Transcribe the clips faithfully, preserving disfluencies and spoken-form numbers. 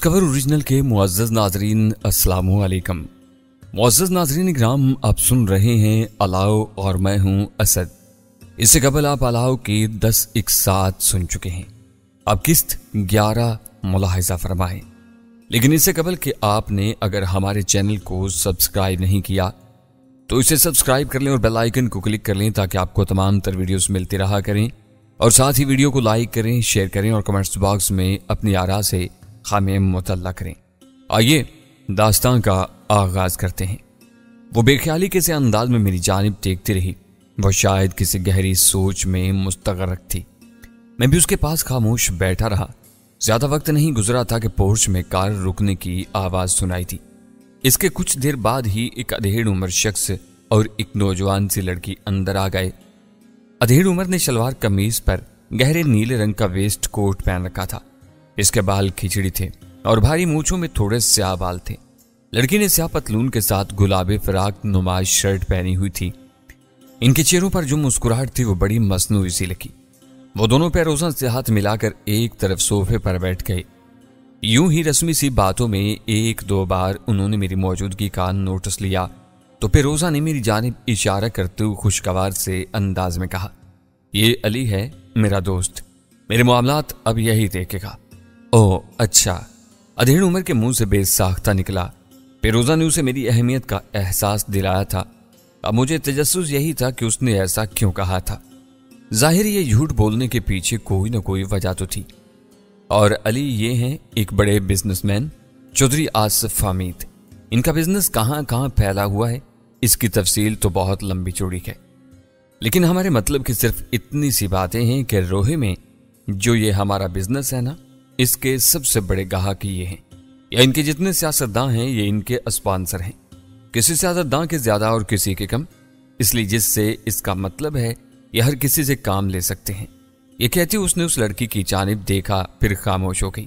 Discover original के मुअज़्ज़ज़ नाज़रीन अस्सलामु अलैकुम। मुअज़्ज़ज़ नाज़रीन इकराम, आप सुन रहे हैं अलाओ और मैं हूं असद। इससे कबल आप अलाओ की दस इकसात सुन चुके हैं। अब किस्त ग्यारह मुलाहिज़ा फरमाएं। लेकिन इससे कबल कि आपने अगर हमारे चैनल को सब्सक्राइब नहीं किया तो इसे सब्सक्राइब कर लें और बेल आइकन को क्लिक कर लें ताकि आपको तमाम तर वीडियोस मिलती रहा करें। और साथ ही वीडियो को लाइक करें, शेयर करें और कमेंट्स बॉक्स में अपनी आरा से खामे मुतल्ला करें। आइए दास्तान का आगाज करते हैं। वो बेख्याली के से अंदाज में मेरी जानिब देखती रही। वो शायद किसी गहरी सोच में मुस्तगरक थी। मैं भी उसके पास खामोश बैठा रहा। ज्यादा वक्त नहीं गुजरा था कि पोर्च में कार रुकने की आवाज सुनाई थी। इसके कुछ देर बाद ही एक अधेड़ उम्र शख्स और एक नौजवान सी लड़की अंदर आ गए। अधेड़ उम्र ने शलवार कमीज पर गहरे नीले रंग का वेस्ट कोट पहन रखा था। इसके बाल खिचड़ी थे और भारी मूंछों में थोड़े स्याह बाल थे। लड़की ने स्याह पतलून के साथ गुलाबी फिराक नुमाज शर्ट पहनी हुई थी। इनके चेहरों पर जो मुस्कुराहट थी वो बड़ी मसनूई सी लगी। वो दोनों पैरों से हाथ मिलाकर एक तरफ सोफे पर बैठ गए। यूं ही रस्मी सी बातों में एक दो बार उन्होंने मेरी मौजूदगी का नोटिस लिया तो फिरोजा ने मेरी जानिब इशारा करते हुए खुशगवार से अंदाज में कहा, ये अली है मेरा दोस्त, मेरे मामलात अब यही देखेगा। ओह अच्छा। अधेड़ उम्र के मुंह से बेसाख्ता निकला। फिरोजा ने उसे मेरी अहमियत का एहसास दिलाया था। अब मुझे तजस्सुस यही था कि उसने ऐसा क्यों कहा था। जाहिर ये झूठ बोलने के पीछे कोई ना कोई वजह तो थी। और अली ये हैं एक बड़े बिजनेसमैन चौधरी आसिफ हमीद। इनका बिजनेस कहां कहां फैला हुआ है इसकी तफसील तो बहुत लंबी चौड़ी है। लेकिन हमारे मतलब की सिर्फ इतनी सी बातें हैं कि रोहे में जो ये हमारा बिजनेस है ना, इसके सबसे बड़े गाहक ये हैं, या इनके जितने सियासतदान हैं ये इनके स्पॉन्सर हैं। किसी सियासतदान के ज्यादा और किसी के कम, इसलिए जिससे इसका मतलब है ये हर किसी से काम ले सकते हैं। ये कहती उसने उस लड़की की जानिब देखा, फिर खामोश हो गई।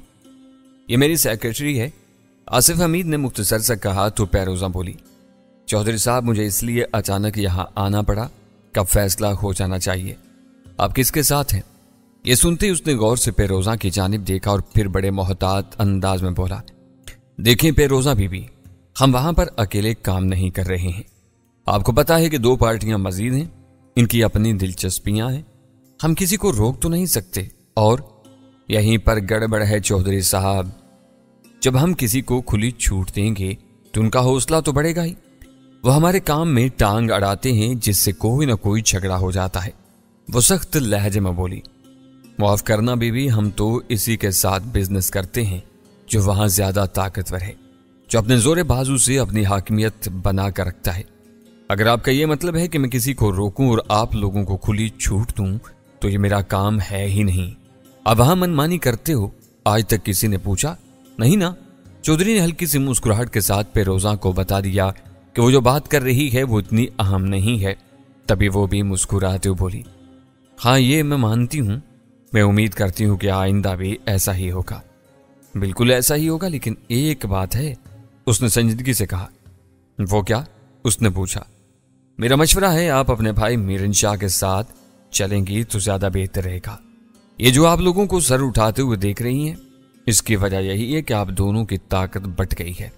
ये मेरी सेक्रेटरी है, आसिफ हमीद ने मुख्तसर से कहा तो पैरोजा बोली, चौधरी साहब मुझे इसलिए अचानक यहाँ आना पड़ा, कब फैसला हो जाना चाहिए। आप किसके साथ हैं? ये सुनते ही उसने गौर से पेरोजा की जानिब देखा और फिर बड़े मोहतात अंदाज में बोला, देखें पेरोजा बीबी, हम वहां पर अकेले काम नहीं कर रहे हैं। आपको पता है कि दो पार्टियां मजीद हैं, इनकी अपनी दिलचस्पियां हैं, हम किसी को रोक तो नहीं सकते। और यहीं पर गड़बड़ है चौधरी साहब, जब हम किसी को खुली छूट देंगे तो उनका हौसला तो बढ़ेगा ही। वो हमारे काम में टांग अड़ाते हैं जिससे कोई ना कोई झगड़ा हो जाता है। वो सख्त लहजे में बोली, माफ करना बीबी, हम तो इसी के साथ बिजनेस करते हैं जो वहां ज्यादा ताकतवर है, जो अपने जोरे बाजू से अपनी हाकिमियत बना कर रखता है। अगर आपका यह मतलब है कि मैं किसी को रोकूं और आप लोगों को खुली छूट दूं तो ये मेरा काम है ही नहीं। अब वहां मनमानी करते हो, आज तक किसी ने पूछा नहीं ना? चौधरी ने हल्की सी मुस्कुराहट के साथ पेरोजा को बता दिया कि वो जो बात कर रही है वो इतनी अहम नहीं है। तभी वो भी मुस्कुराते हुए बोली, हाँ ये मैं मानती हूं, मैं उम्मीद करती हूं कि आइंदा भी ऐसा ही होगा। बिल्कुल ऐसा ही होगा, लेकिन एक बात है, उसने संजीदगी से कहा। वो क्या? उसने पूछा। मेरा मशवरा है आप अपने भाई मीरन शाह के साथ चलेंगी तो ज्यादा बेहतर रहेगा। ये जो आप लोगों को सर उठाते हुए देख रही हैं, इसकी वजह यही है कि आप दोनों की ताकत बट गई है।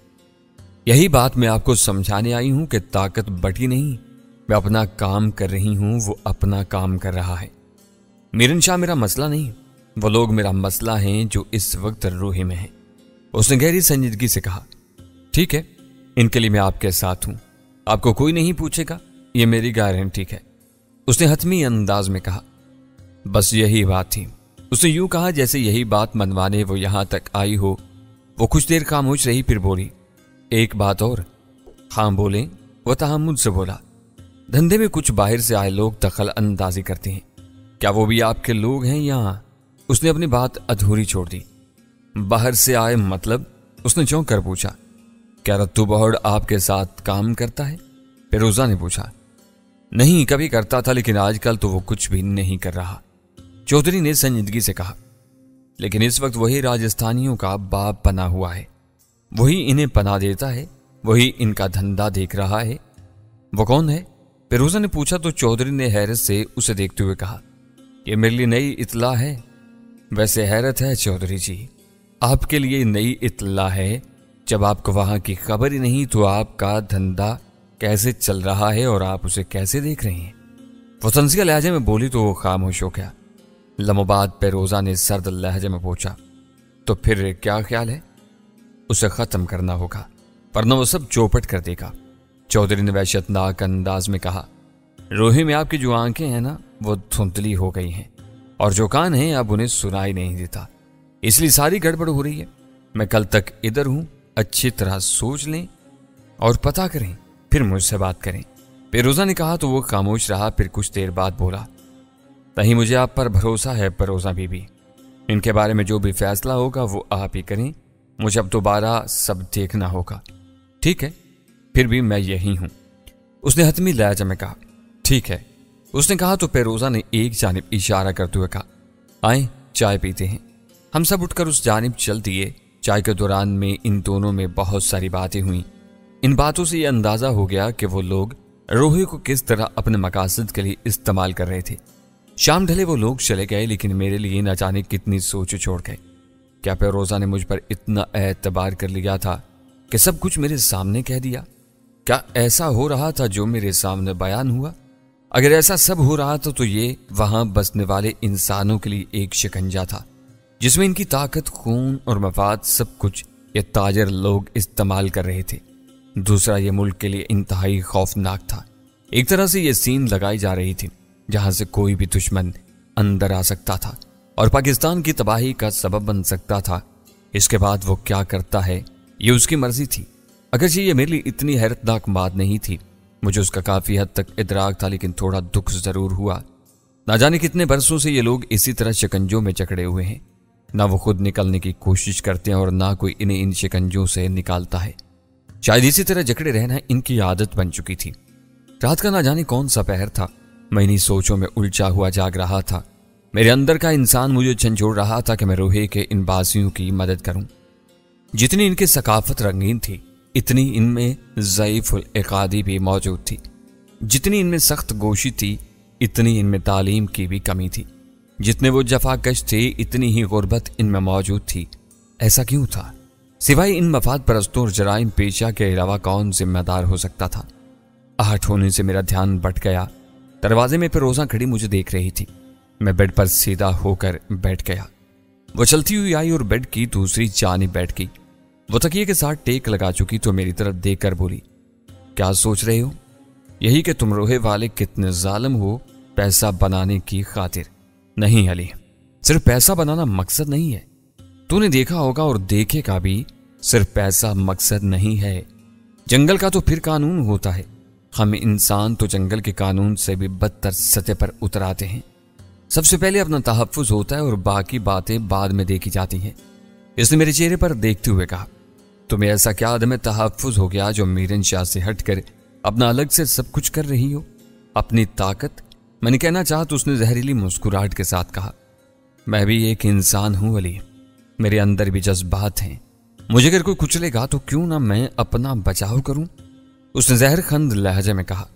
यही बात मैं आपको समझाने आई हूं कि ताकत बटी नहीं, मैं अपना काम कर रही हूं, वो अपना काम कर रहा है। मीरन शाह मेरा मसला नहीं, वो लोग मेरा मसला हैं जो इस वक्त रोहे में हैं। उसने गहरी संजीदगी से कहा, ठीक है, इनके लिए मैं आपके साथ हूं, आपको कोई नहीं पूछेगा, ये मेरी गारंटी है। उसने हतमी अंदाज में कहा। बस यही बात थी। उसने यूं कहा जैसे यही बात मनवाने वो यहां तक आई हो। वो कुछ देर खामोश रही, फिर बोली, एक बात और। हाँ बोले, वो तहम्मुल से बोला। धंधे में कुछ बाहर से आए लोग दखल अंदाजी करते हैं, क्या वो भी आपके लोग हैं या? उसने अपनी बात अधूरी छोड़ दी। बाहर से आए मतलब? उसने चौंक कर पूछा। क्या रत्तू बहड़ आपके साथ काम करता है? फिरोजा ने पूछा। नहीं, कभी करता था, लेकिन आजकल तो वो कुछ भी नहीं कर रहा, चौधरी ने संजीदगी से कहा। लेकिन इस वक्त वही राजस्थानियों का बाप बना हुआ है, वही इन्हें पनाह देता है, वही इनका धंधा देख रहा है। वो कौन है? फिरोजा ने पूछा तो चौधरी ने हैरत से उसे देखते हुए कहा, यह मेरे लिए नई इतला है। वैसे हैरत है चौधरी जी, آپ کے لیے نئی اطلاع ہے۔ جب آپ کو وہاں کی خبر ہی نہیں تو آپ کا دھندا کیسے چل رہا ہے اور آپ اسے کیسے دیکھ رہے ہیں؟ وہ طنزیہ لہجے میں بولی تو وہ خاموش ہو گیا۔ لمحوں بعد پیروزہ نے سرد لہجے میں پوچھا، تو پھر کیا خیال ہے؟ اسے ختم کرنا ہوگا ورنہ وہ سب چوپٹ کر دے گا۔ چودھری نے وحشت ناک انداز میں کہا، روحی میں آپ کی جو آنکھیں ہیں نا وہ دھندلی ہو گئی ہیں، اور جو کان ہیں اب انہیں سنائی نہیں دیتا، اس لیے ساری گڑبڑ ہو رہی ہے۔ میں کل تک ادھر ہوں، اچھی طرح سوچ لیں اور پتہ کریں، پھر مجھ سے بات کریں۔ پیروزہ نے کہا تو وہ خاموش رہا، پھر کچھ دیر بعد بولا، نہیں مجھے آپ پر بھروسہ ہے پیروزہ بی بی، ان کے بارے میں جو بھی فیصلہ ہوگا وہ آپ ہی کریں، مجھے اب دوبارہ سب دیکھنا ہوگا۔ ٹھیک ہے، پھر بھی میں یہی ہوں، اس نے حتمی لہجے میں کہا۔ ٹھیک ہے، اس نے کہا تو پیروزہ نے ایک جانب اشارہ کرتے ہوئے کہا، آئیں چائے پیتے ہیں۔ ہم سب اٹھ کر اس جانب چل دیے۔ چائے کے دوران میں ان دونوں میں بہت ساری باتیں ہوئیں۔ ان باتوں سے یہ اندازہ ہو گیا کہ وہ لوگ روحی کو کس طرح اپنے مقاصد کے لیے استعمال کر رہے تھے۔ شام ڈھلے وہ لوگ چلے گئے، لیکن میرے لیے نہ جانے کتنی سوچ چھوڑ گئے۔ کیا پیروزہ نے مجھ پر اتنا اعتبار کر لیا تھا کہ سب کچھ میرے سامنے کہہ دیا؟ کیا ایسا ہو رہا تھا جو میرے سامنے بیان ہوا؟ اگر ایسا سب ہو رہا تھا تو یہ وہاں بسنے والے انسانوں کے لیے ایک شکنجہ تھا جس میں ان کی طاقت، خون اور مفاد سب کچھ یہ تاجر لوگ استعمال کر رہے تھے۔ دوسرا، یہ ملک کے لیے انتہائی خوفناک تھا۔ ایک طرح سے یہ سین لگائی جا رہی تھی جہاں سے کوئی بھی دشمن اندر آ سکتا تھا اور پاکستان کی تباہی کا سبب بن سکتا تھا۔ اس کے بعد وہ کیا کرتا ہے یہ اس کی مرضی تھی۔ اگرچہ یہ میرے لیے اتنی حیرتناک بات نہیں تھی، مجھے اس کا کافی حد تک ادراک تھا، لیکن تھوڑا دکھ ضرور ہوا۔ نہ جانے کتنے برسوں سے یہ لوگ اسی طرح شکنجوں میں جکڑے ہوئے ہیں، نہ وہ خود نکلنے کی کوشش کرتے ہیں اور نہ کوئی انہیں ان شکنجوں سے نکالتا ہے۔ شاید اسی طرح جکڑے رہنا ان کی عادت بن چکی تھی۔ رات کا نہ جانے کون سا پہر تھا، میں انہی سوچوں میں الجھا ہوا جاگ رہا تھا۔ میرے اندر کا انسان مجھے جھنجھوڑ رہا تھا کہ میں روحے کے ان بازیوں کی مدد کروں۔ جتنی ان کی ثقافت رنگین تھی اتنی ان میں ضعیف العقادی بھی موجود تھی، جتنی ان میں سخت گوشی تھی اتنی ان میں تعلیم کی بھی کمی تھی، جتنے وہ جفا کش تھے اتنی ہی غربت ان میں موجود تھی۔ ایسا کیوں تھا؟ سوائے ان مفاد پرستوں اور جرائم پیشہ کے علاوہ کون ذمہ دار ہو سکتا تھا؟ آہٹ ہونے سے میرا دھیان بٹ گیا۔ دروازے میں پیروزہ کھڑی مجھے دیکھ رہی تھی۔ میں بیڈ پر سیدھا ہو کر بیٹھ گیا۔ وہ چلتی ہوئی آئی اور بیڈ کی دوسری جانب بیٹھ گئی۔ وہ تکیے کے ساتھ ٹیک لگا چکی تو میری طرف دیکھ کر بولی، کیا سوچ رہے ہو؟ یہی کہ تم روحے والے کتنے ظالم ہو پیسہ بنانے کی خاطر۔ نہیں علی، صرف پیسہ بنانا مقصد نہیں ہے۔ تو نے دیکھا ہوگا اور دیکھے گا بھی، صرف پیسہ مقصد نہیں ہے، جنگل کا تو پھر قانون ہوتا ہے۔ ہم انسان تو جنگل کے قانون سے بھی بدتر سطح پر اتر آتے ہیں۔ سب سے پہلے اپنا تحفظ ہوتا ہے اور باقی باتیں بعد میں دیکھی جاتی ہیں۔ اس نے میرے چہرے پر دیکھتے ہوئے کہا، تمہیں ایسا کیا عدم تحفظ ہو گیا جو میرن شاہ سے ہٹ کر اپنا الگ سے سب کچھ کر رہی ہو؟ اپنی طاقت؟ میں نے کہنا چاہا تو اس نے زہریلی مسکراہٹ کے ساتھ کہا، میں بھی ایک انسان ہوں علی، میرے اندر بھی جذبات ہیں، مجھے اگر کوئی کچلے گا تو کیوں نہ میں اپنا بچاؤ کروں؟ اس نے زہر خند لہجے میں کہا،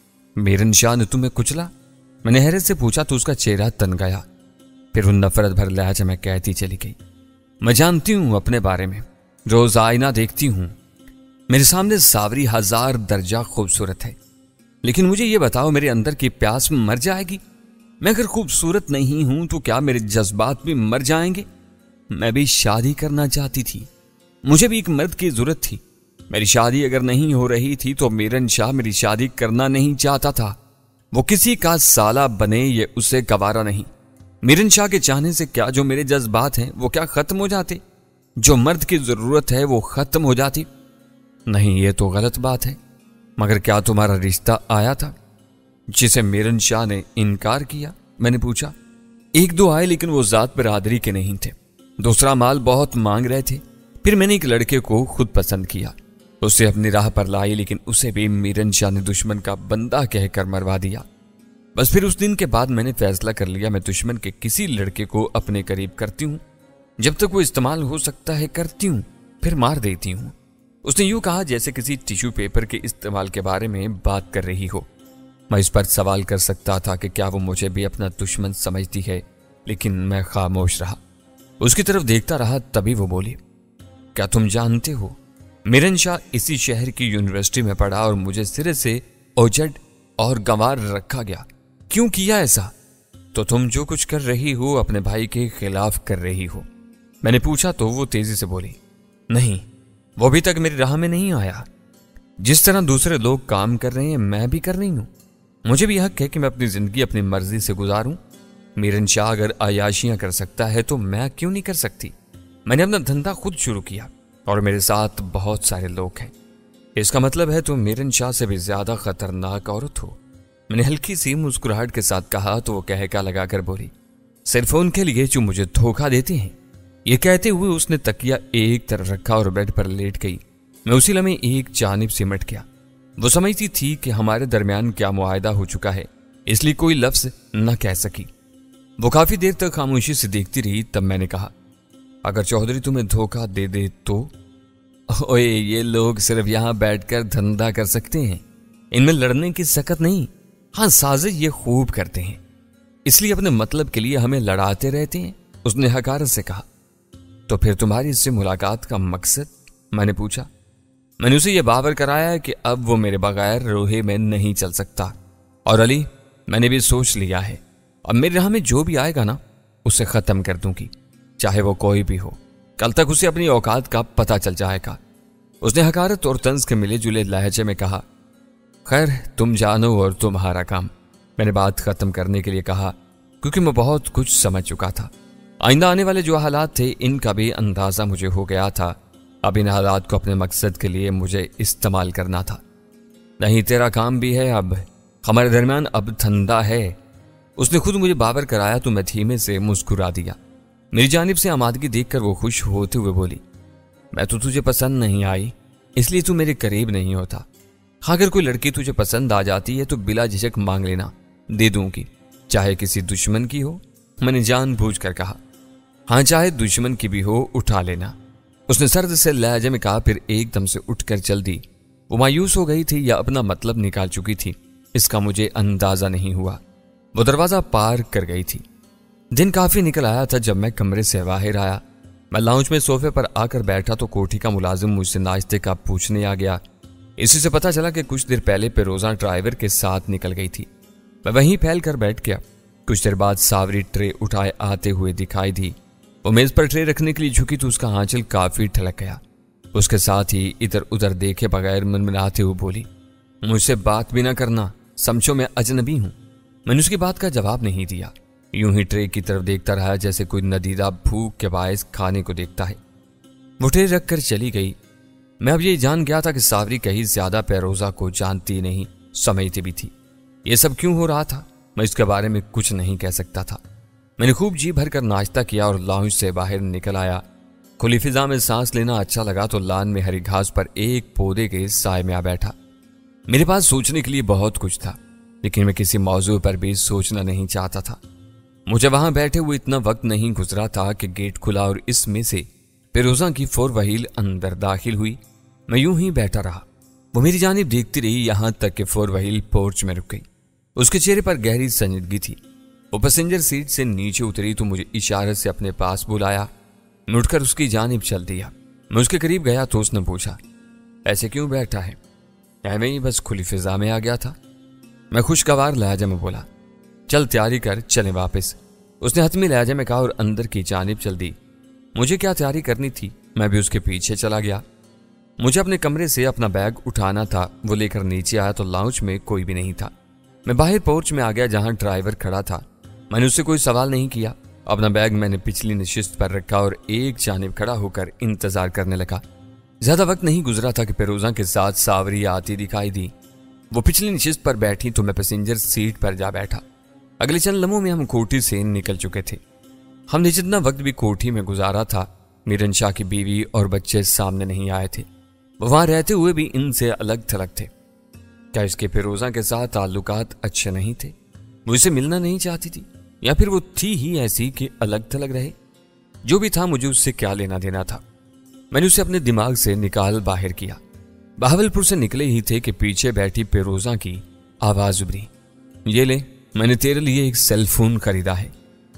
میرن شاہ نے تمہیں کچلا؟ میں نے حیرت سے پوچھا تو اس کا چہرہ تن گیا، پھر وہ نفرت بھر لہجے میں کہتی چلی گئی، میں جانتی ہوں اپنے بارے میں، روز آئینہ دیکھتی ہوں، میرے سامنے ساوری ہزار درجہ خوبصورت ہے، لیکن مجھے یہ بتاؤ میرے اندر کی پیاس مر جائے گی؟ میں اگر خوبصورت نہیں ہوں تو کیا میرے جذبات بھی مر جائیں گے؟ میں بھی شادی کرنا چاہتی تھی، مجھے بھی ایک مرد کی ضرورت تھی۔ میری شادی اگر نہیں ہو رہی تھی تو میرن شاہ میری شادی کرنا نہیں چاہتا تھا، وہ کسی کا سالہ بنے یہ اسے گوارا نہیں۔ میرن شاہ کے چاہنے سے کیا جو میرے جذبات ہیں وہ کیا ختم ہو جاتے؟ جو مرد کی ضرورت ہے وہ ختم ہو جاتی؟ نہیں، یہ تو غلط بات ہے۔ مگر کیا تمہارا رشتہ آیا تھا جسے میرن شاہ نے انکار کیا؟ میں نے پوچھا۔ ایک دو آئے لیکن وہ ذات برادری کے نہیں تھے، دوسرا مال بہت مانگ رہے تھے۔ پھر میں نے ایک لڑکے کو خود پسند کیا، اسے اپنی راہ پر لائی، لیکن اسے بھی میرن شاہ نے دشمن کا بندہ کہہ کر مروا دیا۔ بس پھر اس دن کے بعد میں نے فیصلہ کر لیا میں دشمن کے کسی لڑکے کو اپنے قریب کرتی ہوں، جب تک وہ استعمال ہو سکتا ہے کرتی ہوں، پھر مار دیتی ہوں۔ اس نے یوں کہا جیسے کسی ٹیشو پیپر کے استعمال کے بارے میں بات کر رہی ہو۔ میں اس پر سوال کر سکتا تھا کہ کیا وہ مجھے بھی اپنا دشمن سمجھتی ہے، لیکن میں خاموش رہا۔ اس کی طرف دیکھتا رہا، تبھی وہ بولی، کیا تم جانتے ہو میرن شاہ اسی شہر کی یونیورسٹی میں پڑھا اور مجھے سرے سے اوجڈ اور گنوار رکھا گیا۔ کیوں کیا ایسا؟ تو تم جو کچھ کر رہی ہو اپنے بھائی کے خلاف کر رہی ہو۔ میں نے پوچھا تو وہ تیزی سے بولی، نہیں، وہ ابھی تک میری راہ میں نہیں آیا۔ جس طرح دوسرے لوگ کام کر رہے ہیں میں بھی کر رہی ہوں۔ مجھے بھی حق ہے کہ میں اپنی زندگی اپنی مرضی سے گزاروں۔ میرن شاہ اگر عیاشیاں کر سکتا ہے تو میں کیوں نہیں کر سکتی؟ میں نے اپنا دھندا خود شروع کیا اور میرے ساتھ بہت سارے لوگ ہیں۔ اس کا مطلب ہے تم میرن شاہ سے بھی زیادہ خطرناک عورت ہو۔ میں نے ہلکی سی مسکراہٹ کے ساتھ کہا تو وہ کہکا لگا کر بولی، صرف ان کے لیے جو مجھے دھوکہ دیتے ہیں۔ یہ کہتے ہوئے اس نے تکیہ ایک طرف رکھا اور بیڈ پر لیٹ گئی۔ میں اسی لمحے ایک جانب سمٹ گیا۔ وہ سمجھتی تھی کہ ہمارے درمیان کیا معاہدہ ہو چکا ہے، اس لیے کوئی لفظ نہ کہہ سکی۔ وہ کافی دیر تک خاموشی سے دیکھتی رہی، تب میں نے کہا، اگر چودھری تمہیں دھوکہ دے دے تو؟ اوئے، یہ لوگ صرف یہاں بیٹھ کر دھندا کر سکتے ہیں، ان میں لڑنے کی سکت نہیں۔ ہاں، سازش یہ خوب کرتے ہیں، اس لیے اپنے مطلب کے لیے ہمیں لڑاتے رہتے ہیں۔ اس نے حقارت سے کہا، تو پھر تمہاری اس سے ملاقات کا مقصد؟ میں نے پوچھا۔ میں نے اسے یہ باور کرایا کہ اب وہ میرے بغیر روحے میں نہیں چل سکتا، اور علی، میں نے بھی سوچ لیا ہے، اب میری راہ میں جو بھی آئے گا نا، اسے ختم کر دوں گی، چاہے وہ کوئی بھی ہو۔ کل تک اسے اپنی اوقات کا پتہ چل جائے گا۔ اس نے حقارت اور طنز کے ملے جلے لہجے میں کہا، خیر، تم جانو اور تمہارا کام۔ میں نے بات ختم کرنے کے لیے کہا، کیونکہ میں بہت کچھ سمجھ چکا تھا۔ آئندہ آنے والے جو حالات تھے ان کا بھی اندازہ مجھے ہو گیا تھا۔ اب ان حالات کو اپنے مقصد کے لیے مجھے استعمال کرنا تھا۔ نہیں، تیرا کام بھی ہے، اب ہمارے درمیان اب دھندا ہے۔ اس نے خود مجھے باور کرایا تو میں دھیمے سے مسکرا دیا۔ میری جانب سے آمادگی دیکھ کر وہ خوش ہوتے ہوئے بولی، میں تو تجھے پسند نہیں آئی، اس لیے تو میرے قریب نہیں ہوتا۔ اگر کوئی لڑکی تجھے پسند آ جاتی ہے تو بلا جھجک مانگ لینا، دے دوں گی، چاہے کسی دشمن کی ہو۔ میں نے جان بوجھ کر کہا، ہاں، چاہے دشمن کی بھی ہو، اٹھا لینا۔ اس نے سرد سے لہجے میں کہا، پھر ایک دم سے اٹھ کر چل دی۔ وہ مایوس ہو گئی تھی یا اپنا مطلب نکال چکی تھی، اس کا مجھے اندازہ نہیں ہوا۔ وہ دروازہ پار کر گئی تھی۔ دن کافی نکل آیا تھا جب میں کمرے سے باہر آیا۔ میں لاؤنج میں صوفے پر آ کر بیٹھا تو کوٹھی کا ملازم مجھ سے ناشتے کا پوچھنے آ گیا۔ اسی سے پتا چلا کہ کچھ دیر پہلے پیروزہ ڈرائیور کے ساتھ نکل گئی تھی۔ میں وہیں پھیل کر بیٹھ گیا۔ کچھ دیر بعد ساوری ٹرے اٹھائے آتے ہوئے دکھائی دی۔ وہ میز پر ٹرے رکھنے کے لیے جھکی تو اس کا آنچل کافی ٹھلک گیا۔ اس کے ساتھ ہی ادھر ادھر دیکھے بغیر منمناتے ہوئے بولی، مجھ سے بات بھی نہ کرنا، سمجھو میں اجنبی ہوں۔ میں نے اس کی بات کا جواب نہیں دیا، یوں ہی ٹرے کی طرف دیکھتا رہا جیسے کوئی ندیدہ بھوک کے باعث کھانے کو دیکھتا ہے۔ وہ ٹرے رکھ کر چلی گئی۔ میں اب یہ جان گیا تھا کہ ساوری کہیں زیادہ پیروزہ کو جانتی نہیں، سمجھتی بھی تھی۔ یہ سب کیوں ہو رہا تھا میں اس کے بارے میں کچھ نہیں کہہ سکتا تھا۔ میں نے خوب جی بھر کر ناشتہ کیا اور لاؤنج سے باہر نکل آیا۔ کھلی فضا میں سانس لینا اچھا لگا تو لان میں ہری گھاس پر ایک پودے کے سائے میں آ بیٹھا۔ میرے پاس سوچنے کے لیے بہت کچھ تھا، لیکن میں کسی موضوع پر بھی سوچنا نہیں چاہتا تھا۔ مجھے وہاں بیٹھے ہوئے اتنا وقت نہیں گزرا تھا کہ گیٹ کھلا اور اس میں سے پیروزہ کی فور وہیل اندر داخل ہوئی۔ میں یوں ہی بیٹھا رہا۔ وہ میری جانب دیکھتی رہی یہاں تک کہ فور وہیل پورچ میں رک گئی۔ اس کے چہرے پر گہری سنجیدگی تھی۔ وہ پیسنجر سیٹ سے نیچے اتری تو مجھے اشارے سے اپنے پاس بلایا۔ میں اٹھ کر اس کی جانب چل دیا۔ میں اس کے قریب گیا تو اس نے پوچھا، ایسے کیوں بیٹھا ہے؟ ایویں ہی، بس کھلی فضا میں آ گیا تھا۔ میں خوشگوار لہجے میں بولا، چل تیاری کر، چلیں واپس۔ اس نے حتمی لہجے میں کہا اور اندر کی جانب چل دی۔ مجھے کیا تیاری کرنی تھی، میں بھی اس کے پیچھے چلا گیا۔ مجھے اپنے کمرے سے اپنا بیگ اٹھانا تھا۔ وہ لے کر نیچے آیا تو لاؤنج میں کوئی بھی نہیں تھا۔ میں باہر پورچ میں آ گیا جہاں ڈرائیور کھڑا تھا۔ میں نے اس سے کوئی سوال نہیں کیا۔ اپنا بیگ میں نے پچھلی نشست پر رکھا اور ایک جانب کھڑا ہو کر انتظار کرنے لگا۔ زیادہ وقت نہیں گزرا تھا کہ پیروزہ کے ساتھ ساوری آتی دکھائی دی۔ وہ پچھلی نشست پر بیٹھی تو میں پیسنجر سیٹ پر جا بیٹھا۔ اگلے چند لمحوں میں ہم کوٹھی سے نکل چکے تھے۔ ہم نے جتنا وقت بھی کوٹھی میں گزارا تھا، میرن شاہ کی بیوی اور بچے سامنے نہیں آئے تھے۔ وہ وہاں رہتے ہوئے بھی ان سے الگ تھلگ تھے۔ کیا اس کے پیروزہ کے ساتھ تعلقات اچھے نہیں تھے؟ وہ اسے ملنا نہیں چاہتی تھی، یا پھر وہ تھی ہی ایسی کہ الگ تھلگ رہے؟ جو بھی تھا، مجھے اس سے کیا لینا دینا تھا؟ میں نے اسے اپنے دماغ سے نکال باہر کیا۔ بہاولپور سے نکلے ہی تھے کہ پیچھے بیٹھی پیروزہ کی آواز ابھری، یہ لے، میں نے تیرے لیے ایک سیل فون خریدا ہے۔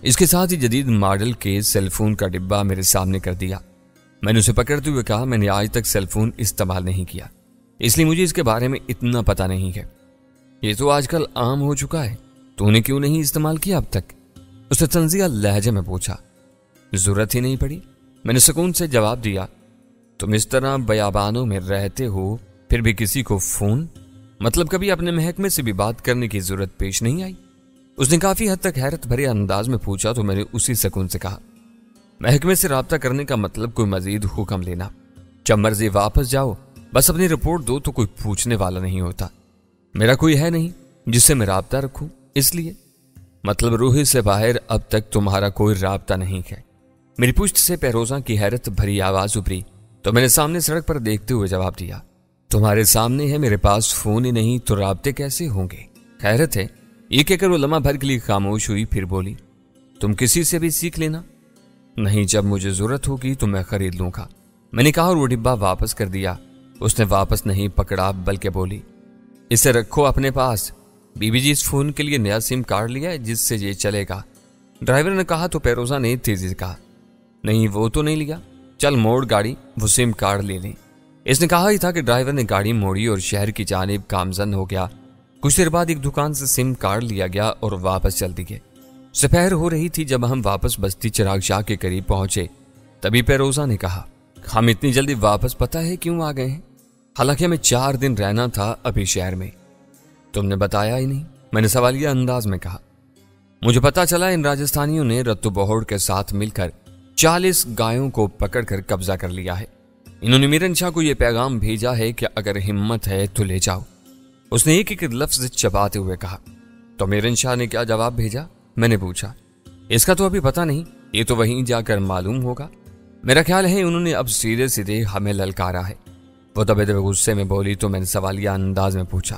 इसके साथ ही जदीद मॉडल के सेल फोन का डिब्बा मेरे सामने कर दिया। मैंने उसे पकड़ते हुए कहा, मैंने आज तक सेल फोन इस्तेमाल नहीं किया, इसलिए मुझे इसके बारे में इतना पता नहीं है। ये तो आजकल आम हो चुका है, तूने क्यों नहीं इस्तेमाल किया अब तक? उसने तंजिया लहजे में पूछा। जरूरत ही नहीं पड़ी, मैंने सुकून से जवाब दिया। तुम इस तरह बयाबानों में रहते हो, फिर भी किसी को फोन, मतलब कभी अपने महकमे से भी बात करने की जरूरत पेश नहीं आई? उसने काफी हद तक हैरत भरे अंदाज में पूछा तो मैंने उसी सुकून से कहा, महकमे से राब्ता करने का मतलब कोई मजीद हुक्म लेना। जब मर्जी वापस जाओ, बस अपनी रिपोर्ट दो तो कोई पूछने वाला नहीं होता। मेरा कोई है नहीं जिससे मैं राब्ता रखूं, इसलिए। मतलब रूही से बाहर अब तक तुम्हारा कोई राब्ता नहीं है? मेरी पुश्त से पेरोजा की हैरत भरी आवाज उभरी तो मैंने सामने सड़क पर देखते हुए जवाब दिया, तुम्हारे सामने है, मेरे पास फोन ही नहीं तो राब्ते कैसे होंगे? हैरत है। ये कहकर वो लम्हा भर के लिए खामोश हुई, फिर बोली, तुम किसी से भी सीख लेना। नहीं, जब मुझे जरूरत होगी तो मैं खरीद लूंगा, मैंने कहा और वो डिब्बा वापस कर दिया। उसने वापस नहीं पकड़ा बल्कि बोली, इसे रखो अपने पास, बीबी जी इस फोन के लिए नया सिम कार्ड लिया है जिससे ये चलेगा। ड्राइवर ने कहा तो पेरोजा ने तेजी से कहा, नहीं वो तो नहीं लिया, चल मोड़ गाड़ी, वो सिम कार्ड ले लें। इसने कहा ही था कि ड्राइवर ने गाड़ी मोड़ी और शहर की जानिब गामजन हो गया। कुछ देर बाद एक दुकान से सिम कार्ड लिया गया और वापस चल दिए। दोपहर हो रही थी जब हम वापस बस्ती चिराग शाह के करीब पहुंचे। तभी पेरोजा ने कहा, हम इतनी जल्दी वापस पता है क्यों आ गए हैं? हालांकि हमें चार दिन रहना था अभी शहर में। तुमने बताया ही नहीं, मैंने सवालिया अंदाज में कहा। मुझे पता चला इन राजस्थानियों ने रत्तू बहोड़ के साथ मिलकर चालीस गायों को पकड़कर कब्जा कर लिया है। इन्होंने मीरन शाह को यह पैगाम भेजा है कि अगर हिम्मत है तो ले जाओ। उसने एक एक लफ्ज चबाते हुए कहा। तो मीरन शाह ने क्या जवाब भेजा? मैंने पूछा। इसका तो अभी पता नहीं, ये तो वहीं जाकर मालूम होगा। मेरा ख्याल है उन्होंने अब सीधे सीधे हमें ललकारा है। वो दबे दबे गुस्से में बोली तो मैंने सवालिया अंदाज में पूछा,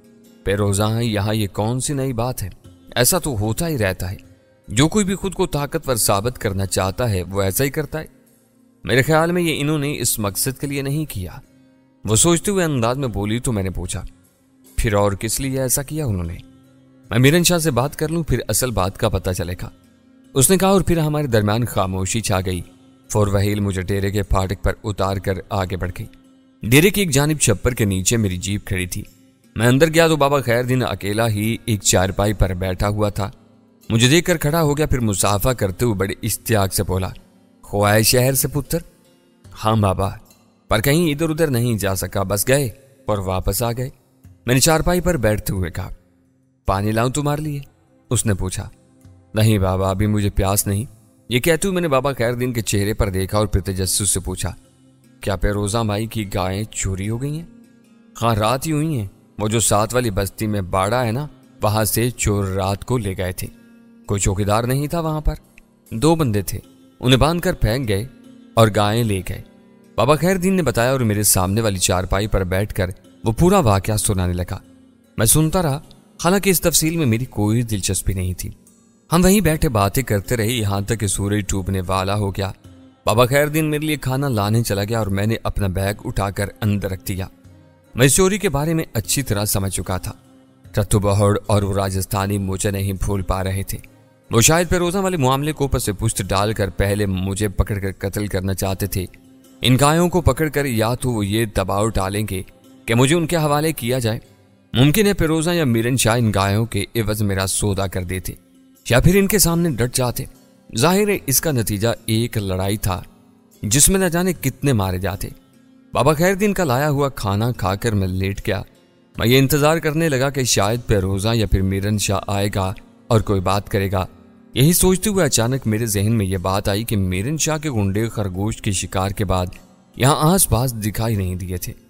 पेरोजा यहाँ ये कौन सी नई बात है? ऐसा तो होता ही रहता है, जो कोई भी खुद को ताकतवर साबित करना चाहता है वो ऐसा ही करता है। मेरे ख्याल में ये इन्होंने इस मकसद के लिए नहीं किया। वो सोचते हुए अंदाज में बोली तो मैंने पूछा, फिर और किस लिए ऐसा किया उन्होंने? मैं मीरन शाह से बात कर लूं, फिर असल बात का पता चलेगा, उसने कहा। और फिर हमारे दरमियान खामोशी छा गई। फोरवहील मुझे डेरे के फाटक पर उतार कर आगे बढ़ गई। डेरे की एक जानिब छप्पर के नीचे मेरी जीप खड़ी थी। मैं अंदर गया तो बाबा खैरदीन अकेला ही एक चारपाई पर बैठा हुआ था। मुझे देखकर खड़ा हो गया, फिर मुसाफा करते हुए बड़े इश्तियाक से बोला, खुआए शहर से पुत्र? हाँ बाबा, पर कहीं इधर उधर नहीं जा सका, बस गए और वापस आ गए। मैंने चारपाई पर बैठते हुए कहा, पानी लाऊं तुम्हारे लिए? उसने पूछा। नहीं बाबा, अभी मुझे प्यास नहीं। ये कहते हुए मैंने बाबा खैरदीन के चेहरे पर देखा और फिर तजस्सुस से पूछा, क्या पेरोजा माई की गायें चोरी हो गई हैं? हाँ, रात ही हुई हैं। वो जो साथ वाली बस्ती में बाड़ा है ना, वहां से चोर रात को ले गए थे। कोई चौकीदार नहीं था वहां पर, दो बंदे थे, उन्हें बांधकर फेंक गए और गायें ले गए। बाबा खैरदीन ने बताया और मेरे सामने वाली चारपाई पर बैठकर वो पूरा वाकया सुनाने लगा। मैं सुनता रहा, हालांकि इस तफसील में मेरी कोई दिलचस्पी नहीं थी। हम वहीं बैठे बातें करते रहे, यहां तक कि सूरज डूबने वाला हो गया। बाबा खैरदीन मेरे लिए खाना लाने चला गया और मैंने अपना बैग उठाकर अंदर रख दिया। मैं इस चोरी के बारे में अच्छी तरह समझ चुका था। रत्तू बहोड़ और वो राजस्थानी मुझे नहीं भूल पा रहे थे। वो शायद पेरोजा वाले मामले को ऊपर से पुष्ट डालकर पहले मुझे पकड़कर कत्ल करना चाहते थे। इन गायों को पकड़कर या तो वो ये दबाव डालेंगे कि मुझे उनके हवाले किया जाए, मुमकिन है पेरोजा या मीरन शाह इन गायों के एवज मेरा सौदा कर देते, या फिर इनके सामने डट जाते। जाहिर है इसका नतीजा एक लड़ाई था जिसमें न जाने कितने मारे जाते। बाबा खैरदीन का लाया हुआ खाना खाकर मैं लेट गया। मैं ये इंतजार करने लगा कि शायद पेरोजा या फिर मीरन शाह आएगा और कोई बात करेगा। यही सोचते हुए अचानक मेरे जहन में यह बात आई कि मीरन शाह के गुंडे खरगोश के शिकार के बाद यहाँ आस पास दिखाई नहीं दिए थे।